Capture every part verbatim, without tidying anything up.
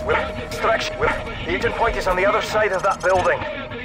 Extraction. The agent point is on the other side of that building.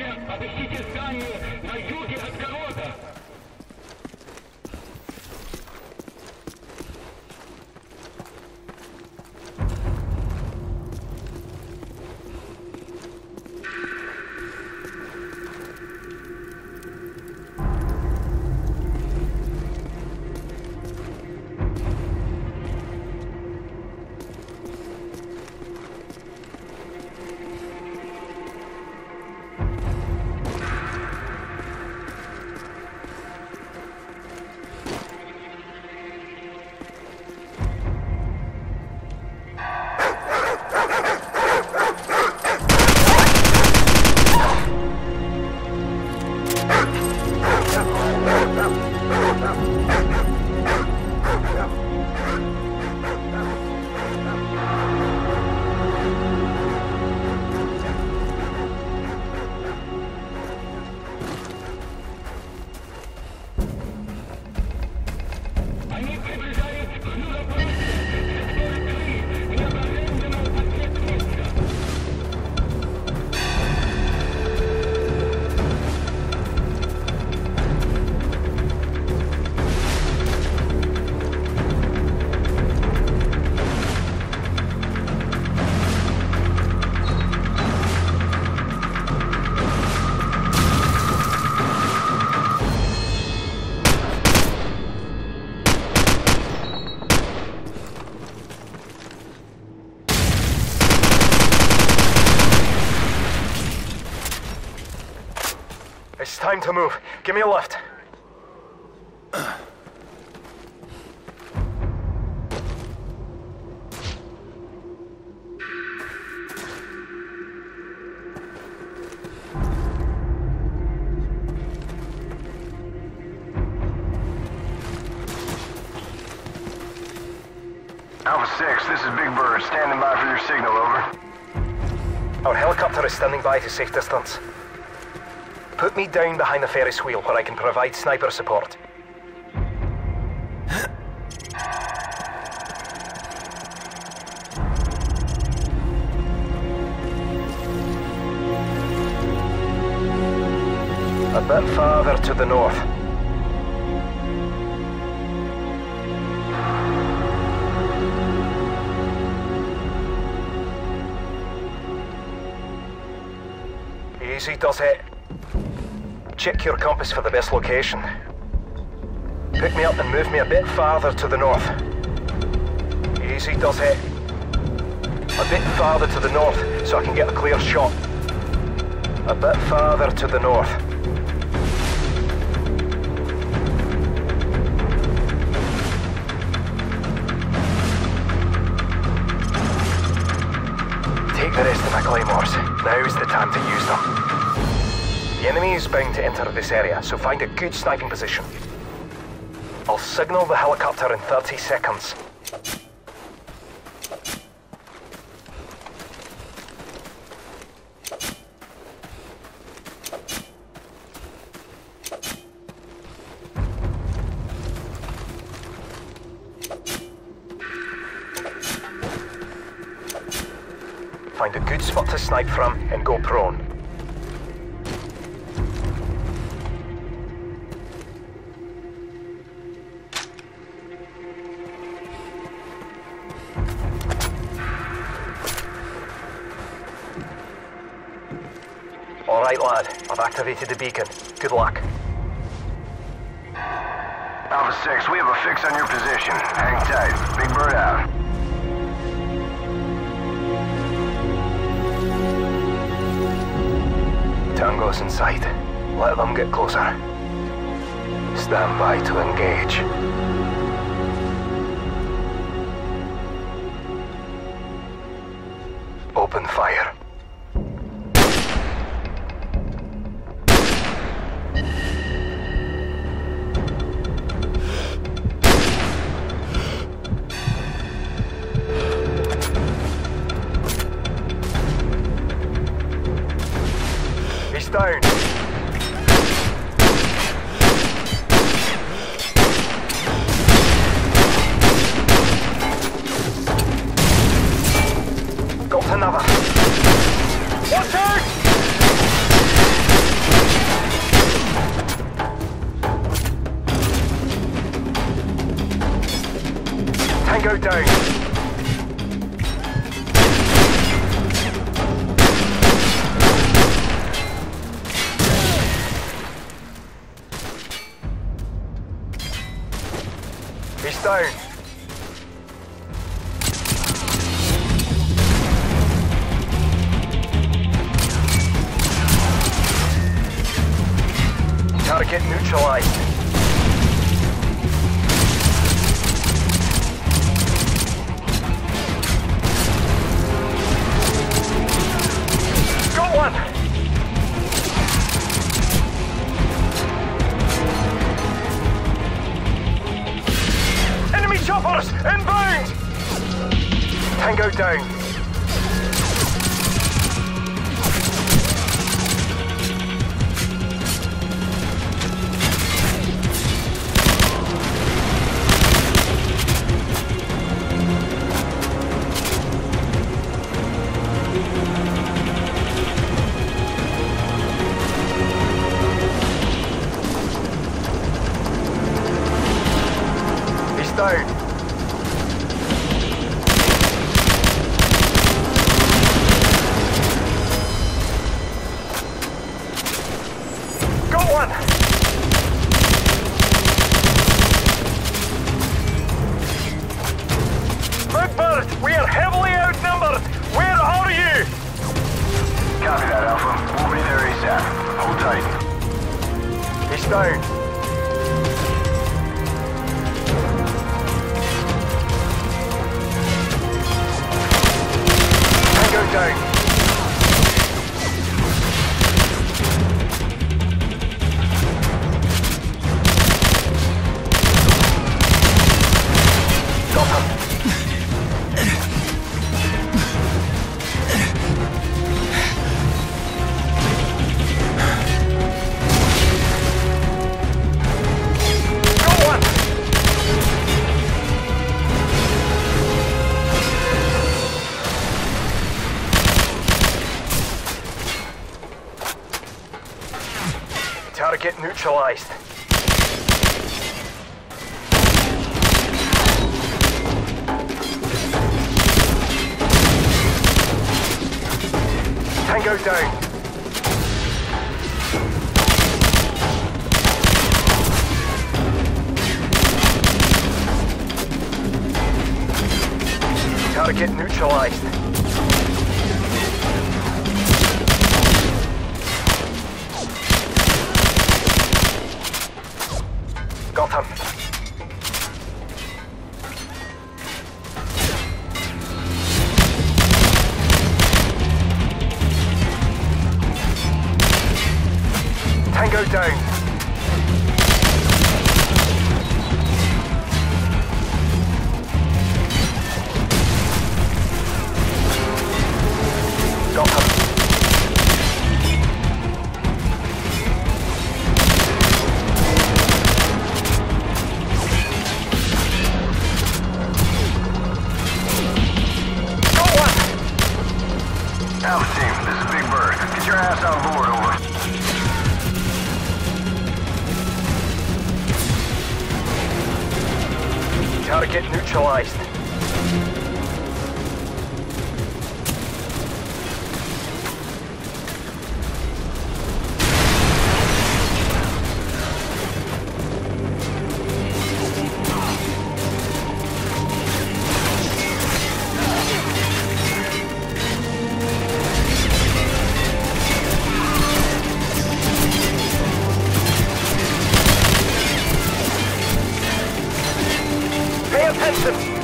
It's time to move. Give me a lift. Alpha six, this is Big Bird, standing by for your signal, over. Our helicopter is standing by to safe distance. Put me down behind the Ferris wheel where I can provide sniper support. A bit farther to the north. Easy does it. Check your compass for the best location. Pick me up and move me a bit farther to the north. Easy does it. A bit farther to the north so I can get a clear shot. A bit farther to the north. Take the rest of my claymores. Now's the time to use them. The enemy is bound to enter this area, so find a good sniping position. I'll signal the helicopter in thirty seconds. Find a good spot to snipe from and go prone. Alright lad, I've activated the beacon. Good luck. Alpha six, we have a fix on your position. Hang tight. Big Bird out. Tango's in sight. Let them get closer. Stand by to engage. Open fire. He's down. Got another. Tango down. He's down. Target neutralized. Got one! Enemy choppers! Inbound! Tango down. Down. Got one. Redbird, we are heavily outnumbered. Where are you? Copy that, Alpha. We'll be there ASAP. Hold tight. He's down. Go down. Got him. Got one. Target neutralized. Tango down. Target neutralized. Got him. Tango down. Got him. Alpha team, this is Big Bird. Get your ass on board, over. Target neutralized. Pay attention!